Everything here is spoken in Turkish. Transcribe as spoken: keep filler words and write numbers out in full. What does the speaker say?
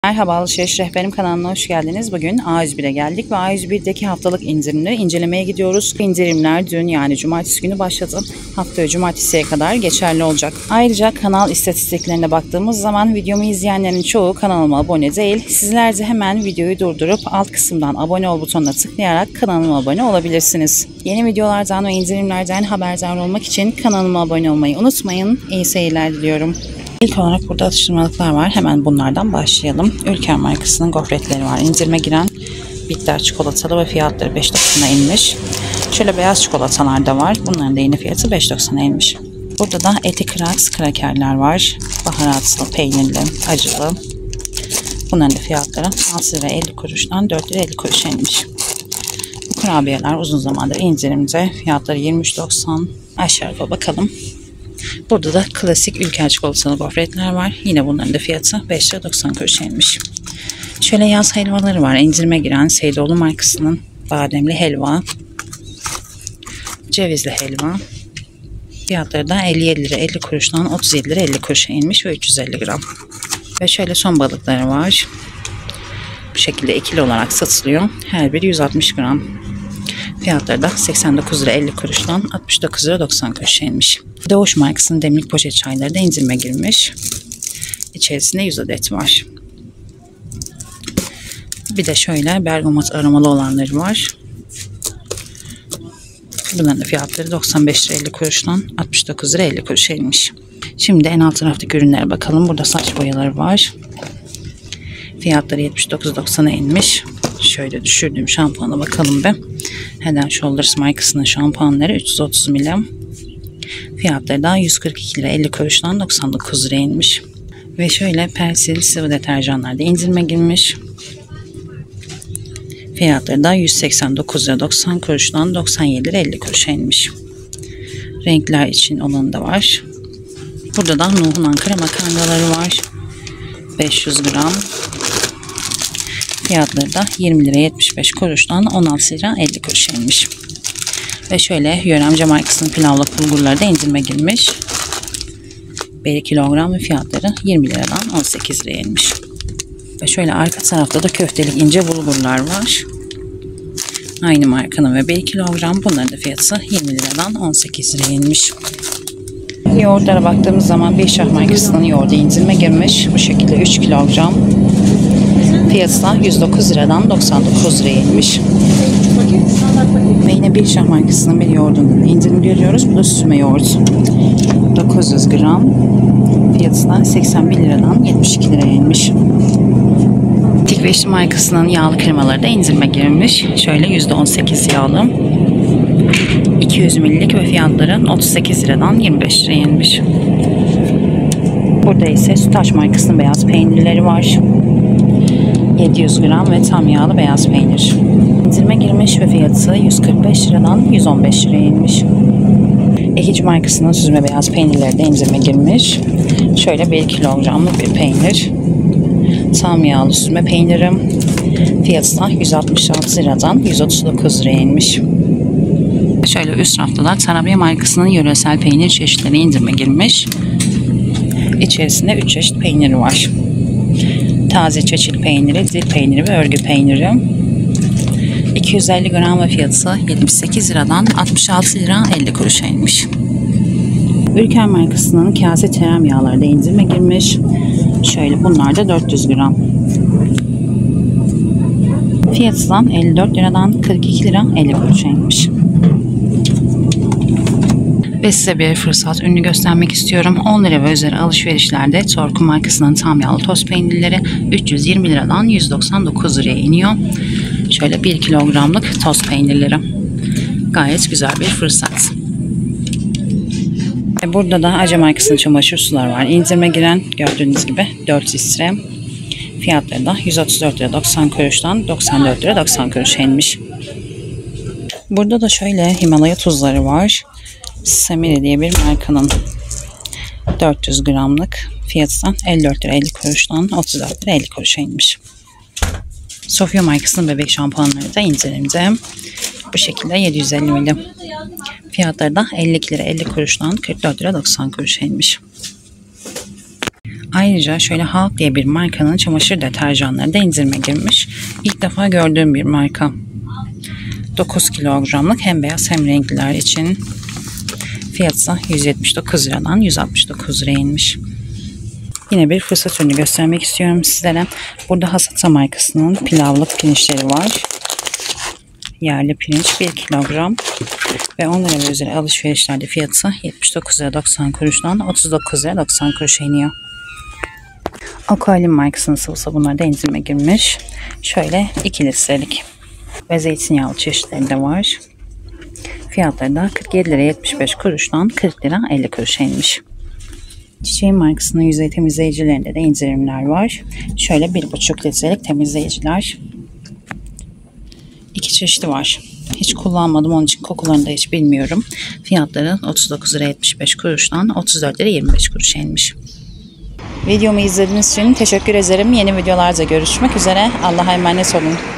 Merhaba, Alışveriş Rehberim kanalına hoş geldiniz. Bugün A yüz bire geldik ve A yüz birdeki haftalık indirimleri incelemeye gidiyoruz. İndirimler dün yani cumartesi günü başladı. Haftaya cumartesiye kadar geçerli olacak. Ayrıca kanal istatistiklerine baktığımız zaman videomu izleyenlerin çoğu kanalıma abone değil. Sizler de hemen videoyu durdurup alt kısımdan abone ol butonuna tıklayarak kanalıma abone olabilirsiniz. Yeni videolardan ve indirimlerden haberdar olmak için kanalıma abone olmayı unutmayın. İyi seyirler diliyorum. İlk olarak burada atıştırmalıklar var. Hemen bunlardan başlayalım. Ülker markasının gofretleri var. İndirime giren bitter çikolatalı ve fiyatları beş doksana inmiş. Şöyle beyaz çikolatalar da var. Bunların da yine fiyatı beş doksana inmiş. Burada da eti kraks krakerler var. Baharatlı, peynirli, acılı. Bunların da fiyatları altı lira elli kuruştan dört lira elli kuruşa inmiş. Bu kurabiyeler uzun zamandır indirimde. Fiyatları yirmi üç doksan. Aşağıya bakalım. Burada da klasik ülker çikolatalı gofretler var. Yine bunların da fiyatı beş lira doksan kuruşa inmiş. Şöyle yaz helvaları var. İndirime giren Seydoğlu markasının bademli helva, cevizli helva. Fiyatları da elli yedi lira elli kuruştan otuz yedi lira elli kuruşa inmiş ve üç yüz elli gram. Ve şöyle son balıkları var. Bu şekilde ikili olarak satılıyor. Her biri yüz altmış gram. Fiyatları da seksen dokuz lira elli kuruştan altmış dokuz lira doksan kuruşa inmiş. Doğuş markasının demlik poşet çayları da indirime girmiş. İçerisinde yüz adet var. Bir de şöyle bergamot aromalı olanları var. Bunların da fiyatları doksan beş lira elli kuruştan altmış dokuz lira elli kuruşa inmiş. Şimdi en alt taraftaki ürünlere bakalım. Burada saç boyaları var. Fiyatları yetmiş dokuz doksana inmiş. Şöyle düşürdüğüm şampuana bakalım be. Head and Shoulders markasının şampuanları üç yüz otuz milim. Fiyatları da yüz kırk iki lira elli kuruştan doksan dokuz liraya inmiş. Ve şöyle Persil sıvı deterjanlar da indirime girmiş. Fiyatları da yüz seksen dokuz lira doksan kuruştan doksan yedi lira elli kuruşa inmiş. Renkler için olanı da var. Burada da Nuh'un Ankara makarnaları var. beş yüz gram. Fiyatları da yirmi lira yetmiş beş kuruştan on altı lira elli kuruşa inmiş. Ve şöyle Yöremce markasının pilavlık bulgurları da indirime girmiş. bir kilogram ve fiyatları yirmi liradan on sekiz liraya inmiş. Ve şöyle arka tarafta da köftelik ince bulgurlar var. Aynı markanın ve bir kilogram. Bunların da fiyatı yirmi liradan on sekiz liraya inmiş. Yoğurtlara baktığımız zaman Bişah markasının yoğurdu indirime girmiş. Bu şekilde üç kilogram. Fiyatı da yüz dokuz liradan doksan dokuz liraya inmiş. Ve yine Bişah markasının bir yoğurdunda indirim görüyoruz. Bu da süzme yoğurt. dokuz yüz gram. Fiyatı da seksen bir liradan yetmiş iki liraya inmiş. Tikveşli markasının yağlı kremaları da indirime girmiş. Şöyle yüzde on sekiz yağlı. iki yüz milililik ve fiyatları otuz sekiz liradan yirmi beş liraya inmiş. Burada ise Sütaş markasının beyaz peynirleri var. yedi yüz gram ve tam yağlı beyaz peynir. İndirime girmiş ve fiyatı yüz kırk beş liradan yüz on beş liraya inmiş. Ekici markasının süzme beyaz peynirleri de indirime girmiş. Şöyle bir kilogramlık bir peynir. Tam yağlı süzme peynirim. Fiyatı da yüz altmış altı liradan yüz otuz dokuz liraya inmiş. Şöyle üst rafta da Tarabya markasının yöresel peynir çeşitleri indirime girmiş. İçerisinde üç çeşit peyniri var. Taze çeçil peyniri, dil peyniri ve örgü peyniri. iki yüz elli gram ve fiyatı yetmiş sekiz liradan altmış altı lira elli kuruşa inmiş. Ülker markasının kase tereyağları da indirime girmiş. Şöyle bunlar da dört yüz gram. Fiyatı da elli dört liradan kırk iki lira elli kuruşa inmiş. Ve size bir fırsat ürünü göstermek istiyorum. on lira ve üzeri alışverişlerde Torku markasının tam yağlı toz peynirleri üç yüz yirmi liradan yüz doksan dokuz liraya iniyor. Şöyle bir kilogramlık toz peynirleri. Gayet güzel bir fırsat. Burada da Ace markasının çamaşır suları var. İndirime giren gördüğünüz gibi dört litre. Fiyatları da yüz otuz dört lira doksan kuruştan doksan dört lira doksan kuruşa inmiş. Burada da şöyle Himalaya tuzları var. Semire diye bir markanın dört yüz gramlık fiyatından elli dört lira elli kuruştan otuz dört lira elli kuruşa inmiş. Sofya markasının bebek şampuanları da indirimde. Bu şekilde yedi yüz elli milim. Fiyatları da elli iki lira elli kuruştan kırk dört lira doksan kuruşa inmiş. Ayrıca şöyle Halk diye bir markanın çamaşır deterjanları da indirime girmiş. İlk defa gördüğüm bir marka. dokuz kilogramlık hem beyaz hem renkliler için. Fiyatı yüz yetmiş dokuz liradan yüz altmış dokuz liraya inmiş. Yine bir fırsat ürünü göstermek istiyorum sizlere. Burada Hasata markasının pilavlık pirinçleri var. Yerli pirinç bir kilogram ve on lira ve üzeri alışverişlerde fiyatı yetmiş dokuz lira doksan kuruştan otuz dokuz lira doksan kuruşa iniyor. Aqualim markasının sıvı sabunları da indirime girmiş. Şöyle iki litrelik ve zeytinyağlı çeşitleri de var. Fiyatları da kırk yedi lira yetmiş beş kuruştan kırk lira elli kuruşa inmiş. Çiçeğin markasının yüzey temizleyicilerinde de indirimler var. Şöyle bir buçuk litrelik temizleyiciler. İki çeşidi var. Hiç kullanmadım, onun için kokularını da hiç bilmiyorum. Fiyatları otuz dokuz lira yetmiş beş kuruştan otuz dört lira yirmi beş kuruşa inmiş. Videomu izlediğiniz için teşekkür ederim. Yeni videolarda görüşmek üzere. Allah'a emanet olun.